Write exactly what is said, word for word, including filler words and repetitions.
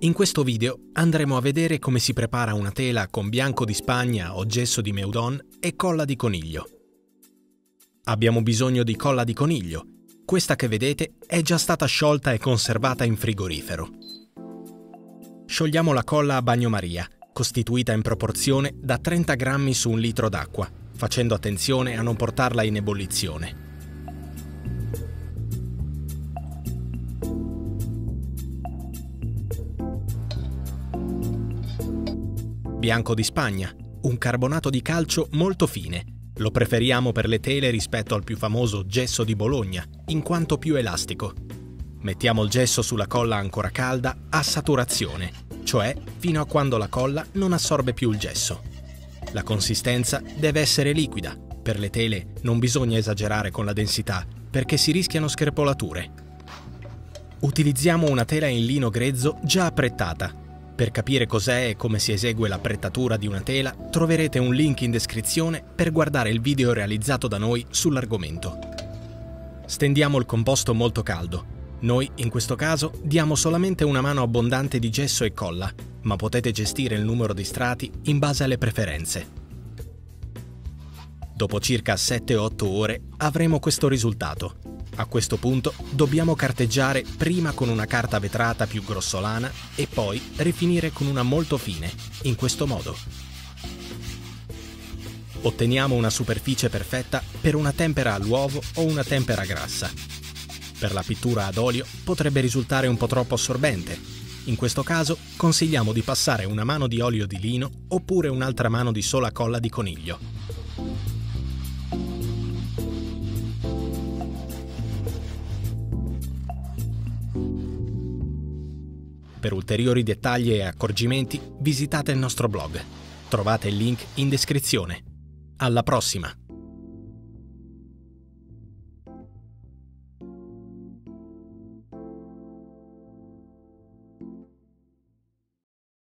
In questo video andremo a vedere come si prepara una tela con bianco di Spagna o gesso di Meudon e colla di coniglio. Abbiamo bisogno di colla di coniglio. Questa che vedete è già stata sciolta e conservata in frigorifero. Sciogliamo la colla a bagnomaria, costituita in proporzione da trenta grammi su un litro d'acqua, facendo attenzione a non portarla in ebollizione. Bianco di Spagna, un carbonato di calcio molto fine. Lo preferiamo per le tele rispetto al più famoso gesso di Bologna, in quanto più elastico. Mettiamo il gesso sulla colla ancora calda a saturazione, cioè fino a quando la colla non assorbe più il gesso. La consistenza deve essere liquida. Per le tele non bisogna esagerare con la densità, perché si rischiano screpolature. Utilizziamo una tela in lino grezzo già apprettata. Per capire cos'è e come si esegue l'apprettatura di una tela, troverete un link in descrizione per guardare il video realizzato da noi sull'argomento. Stendiamo il composto molto caldo. Noi, in questo caso, diamo solamente una mano abbondante di gesso e colla, ma potete gestire il numero di strati in base alle preferenze. Dopo circa sette otto ore avremo questo risultato. A questo punto dobbiamo carteggiare prima con una carta vetrata più grossolana e poi rifinire con una molto fine, in questo modo. Otteniamo una superficie perfetta per una tempera all'uovo o una tempera grassa. Per la pittura ad olio potrebbe risultare un po' troppo assorbente. In questo caso consigliamo di passare una mano di olio di lino oppure un'altra mano di sola colla di coniglio. Per ulteriori dettagli e accorgimenti visitate il nostro blog. Trovate il link in descrizione. Alla prossima!